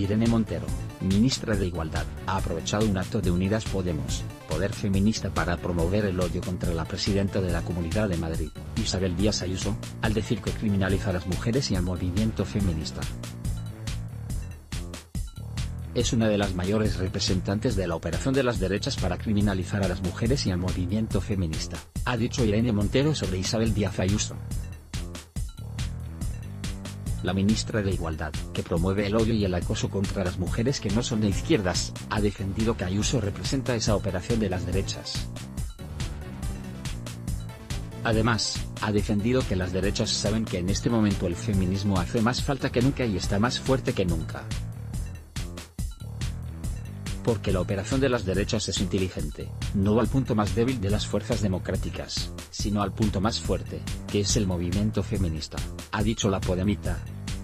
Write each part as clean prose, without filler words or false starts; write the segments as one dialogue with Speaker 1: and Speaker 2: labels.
Speaker 1: Irene Montero, ministra de Igualdad, ha aprovechado un acto de Unidas Podemos, Poder Feminista, para promover el odio contra la presidenta de la Comunidad de Madrid, Isabel Díaz Ayuso, al decir que criminaliza a las mujeres y al movimiento feminista. Es una de las mayores representantes de la operación de las derechas para criminalizar a las mujeres y al movimiento feminista, ha dicho Irene Montero sobre Isabel Díaz Ayuso. La ministra de Igualdad, que promueve el odio y el acoso contra las mujeres que no son de izquierdas, ha defendido que Ayuso representa esa operación de las derechas. Además, ha defendido que las derechas saben que en este momento el feminismo hace más falta que nunca y está más fuerte que nunca. Porque la operación de las derechas es inteligente, no al punto más débil de las fuerzas democráticas, sino al punto más fuerte, que es el movimiento feminista, ha dicho la podemita.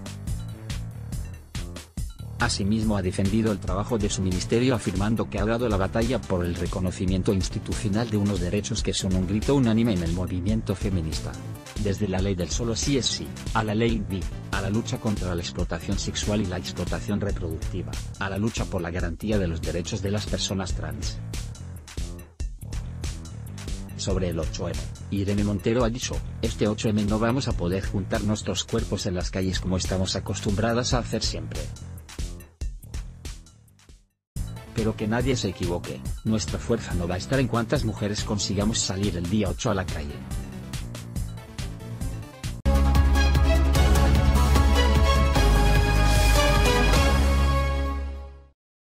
Speaker 1: Asimismo ha defendido el trabajo de su ministerio, afirmando que ha dado la batalla por el reconocimiento institucional de unos derechos que son un grito unánime en el movimiento feminista. Desde la ley del solo sí es sí, a la ley BI, a la lucha contra la explotación sexual y la explotación reproductiva, a la lucha por la garantía de los derechos de las personas trans. Sobre el 8M, Irene Montero ha dicho: este 8M no vamos a poder juntar nuestros cuerpos en las calles como estamos acostumbradas a hacer siempre. Pero que nadie se equivoque, nuestra fuerza no va a estar en cuántas mujeres consigamos salir el día 8 a la calle.